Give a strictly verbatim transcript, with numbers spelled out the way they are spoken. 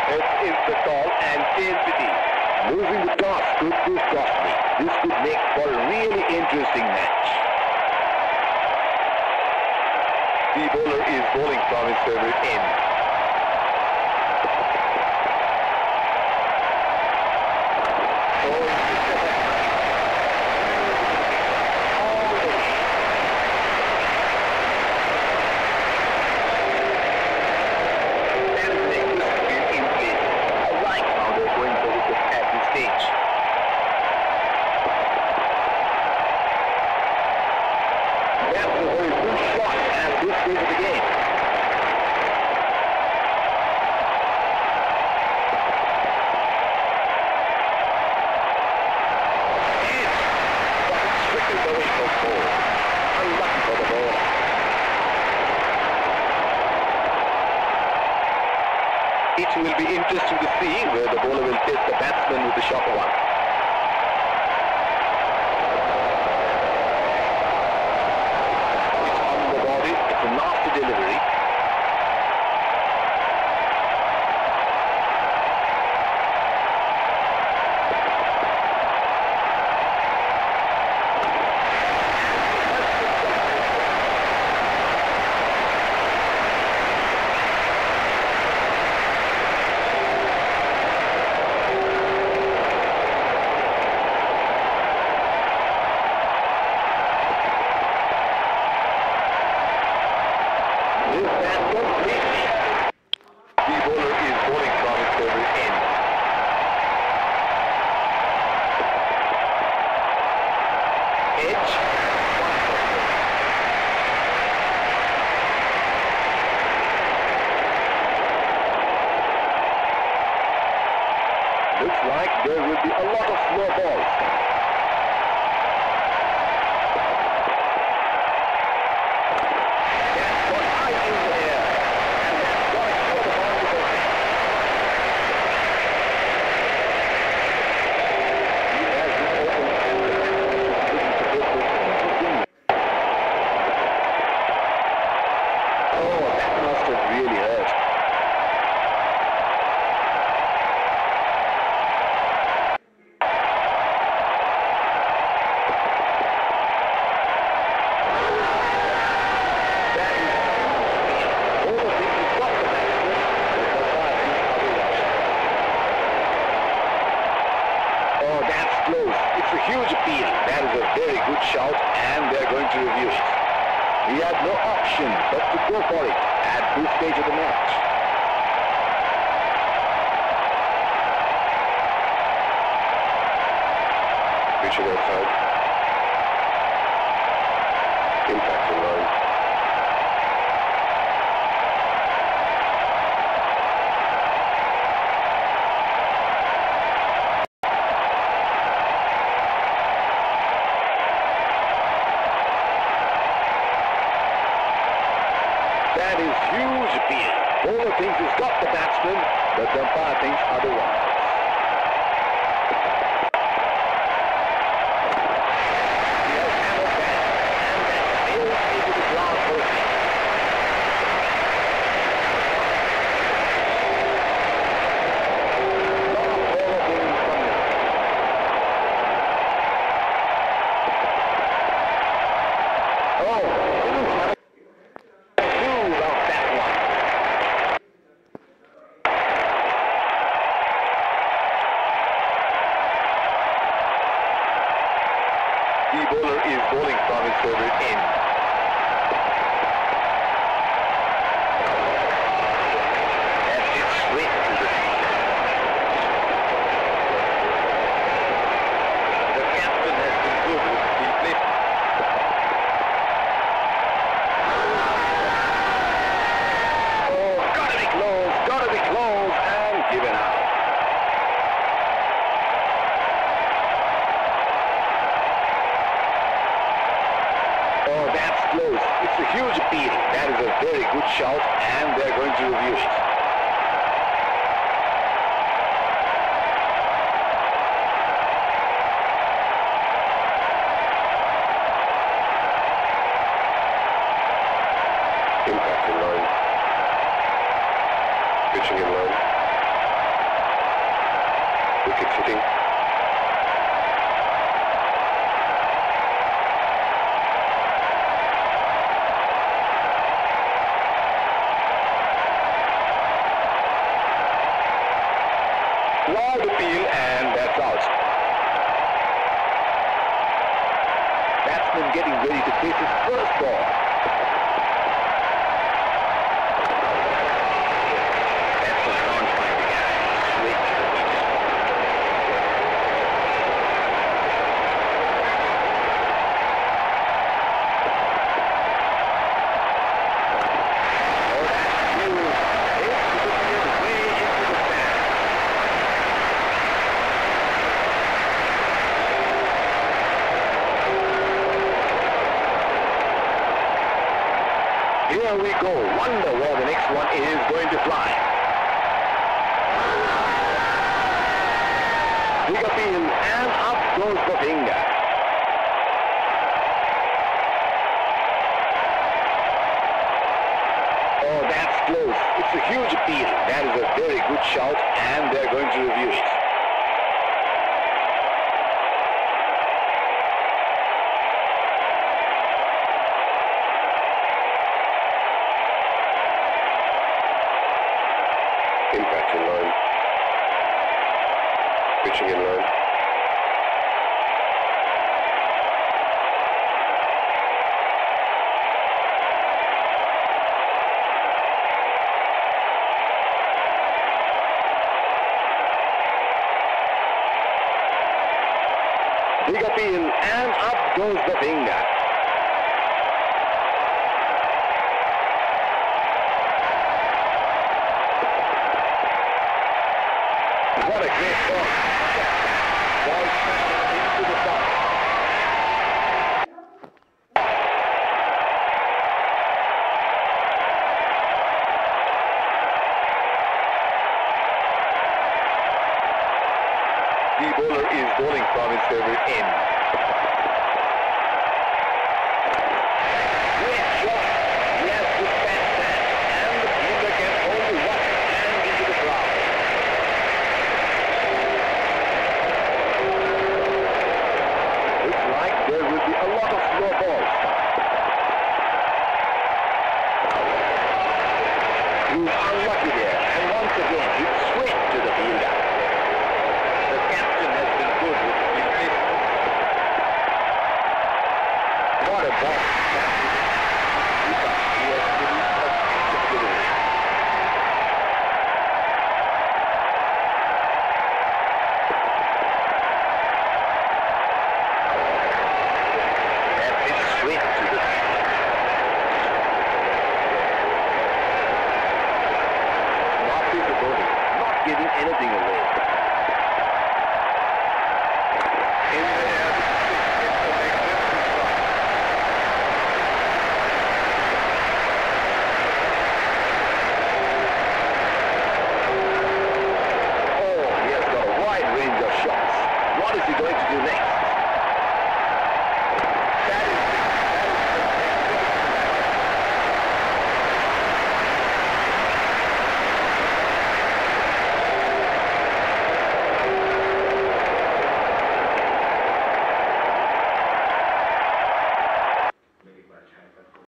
It is the call and intensity. Losing the toss could prove costly. This could make for a really interesting match. The bowler is bowling from his favorite end. It will be interesting to see where the bowler will test the batsman with the short one. It's on the body, it's a nasty delivery. Looks like there will be a lot of slow balls. That's got high in the air. And that's got to clear the boundary for him. He has been open to Oh, that must have really hurt. Huge appeal. That is a very good shout and they are going to review it. He had no option but to go for it at this stage of the match. Pitching outside. Impact in line. That is huge appeal. Bowler thinks he's got the batsman, but the umpire thinks otherwise. He has hammered that, and that sails into the ground for a six. Lot of bowler bowling from him. Oh, it looks like the bowler is bowling from his favorite end. That's it straight to the field. The captain has been good with the field placement. Oh, gotta be close, gotta be close, and given out. Oh, that's close. It's a huge appeal. That is a very good shout, and they're going to review it. Impact in line. Pitching in line. wicket footing. Wide appeal, and that's out. Batsman getting ready to face his first ball. Batsman can't find the gap. Straight to the beat. Oh, that's huge. It's disappeared way into the stand. Here we go. Wonder where the next one is going to fly. Big appeal, and up goes the finger. Oh, that's close. It's a huge appeal. That is a very good shout, and they're going to review it. Impact in line. Pitching in line. Big appeal, and up goes the finger. What a great ball. Ball smashed into the top. The bowler is bowling from his favorite end. Great shot. Yes, this batsman. And the fielder can only watch and into the crowd. Looks like there will be a lot of slow balls. He's unlucky there, and once again, it's straight to the fielder. The captain has been good with the field. What a ball. He has released a piece of delivery. That is straight to the field. Not big bowling, not giving anything away.